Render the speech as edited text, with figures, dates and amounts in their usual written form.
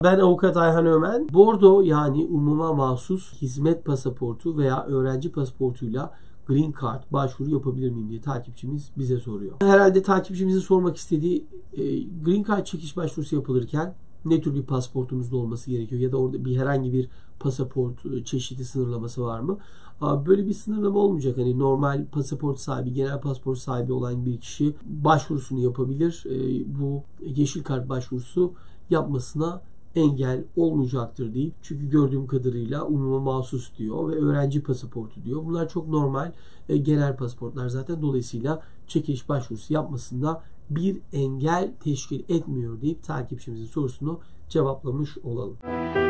Ben Avukat Ayhan Ömen. Bordo yani umuma mahsus hizmet pasaportu veya öğrenci pasaportuyla Green Card başvuru yapabilir miyim diye takipçimiz bize soruyor. Herhalde takipçimizin sormak istediği Green Card çekiş başvurusu yapılırken ne tür bir pasaportumuzda olması gerekiyor ya da orada herhangi bir pasaport çeşidi sınırlaması var mı? Böyle bir sınırlama olmayacak. Hani normal pasaport sahibi, genel pasaport sahibi olan bir kişi başvurusunu yapabilir. Bu yeşil kart başvurusu yapmasına engel olmayacaktır deyip, çünkü gördüğüm kadarıyla umuma mahsus diyor ve öğrenci pasaportu diyor. Bunlar çok normal genel pasaportlar zaten. Dolayısıyla çekiliş başvurusu yapmasında bir engel teşkil etmiyor deyip takipçimizin sorusunu cevaplamış olalım.